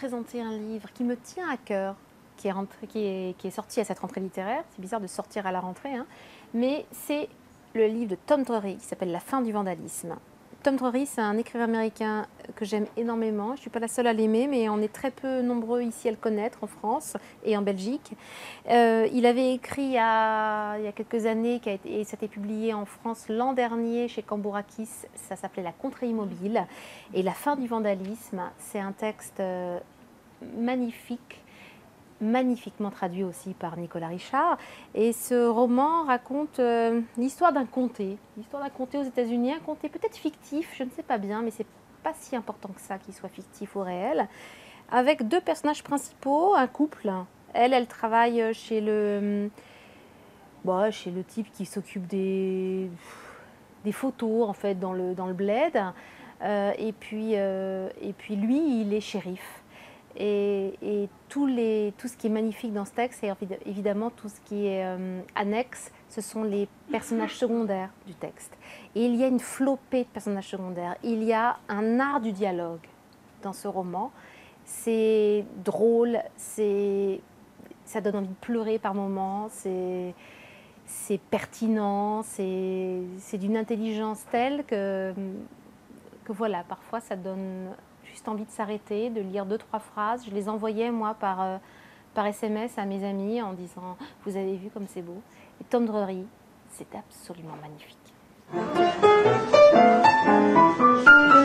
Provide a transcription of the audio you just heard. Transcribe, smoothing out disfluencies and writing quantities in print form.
présenter un livre qui me tient à cœur, qui est sorti à cette rentrée littéraire. C'est bizarre de sortir à la rentrée, hein, mais c'est le livre de Tom Drury qui s'appelle La fin du vandalisme. Tom Drury, c'est un écrivain américain que j'aime énormément. Je ne suis pas la seule à l'aimer, mais on est très peu nombreux ici à le connaître en France et en Belgique. Il avait écrit il y a quelques années, et ça a été publié en France l'an dernier chez Cambourakis, ça s'appelait La Contrée immobile. Et La fin du vandalisme, c'est un texte magnifique, magnifiquement traduit aussi par Nicolas Richard. Et ce roman raconte l'histoire d'un comté aux États-Unis, un comté peut-être fictif, je ne sais pas bien, mais c'est pas si important que ça qu'il soit fictif ou réel, avec deux personnages principaux, un couple. Elle travaille chez le type qui s'occupe des photos en fait dans le bled, et puis lui il est shérif. Et tout ce qui est magnifique dans ce texte, et évidemment tout ce qui est annexe, ce sont les personnages secondaires du texte. Et il y a une flopée de personnages secondaires. Il y a un art du dialogue dans ce roman. C'est drôle, ça donne envie de pleurer par moments, c'est pertinent, c'est d'une intelligence telle que voilà, parfois ça donne juste envie de s'arrêter, de lire 2-3 phrases. Je les envoyais moi par SMS à mes amis en disant « Vous avez vu comme c'est beau ?» Et Tom Drury, c'est absolument magnifique.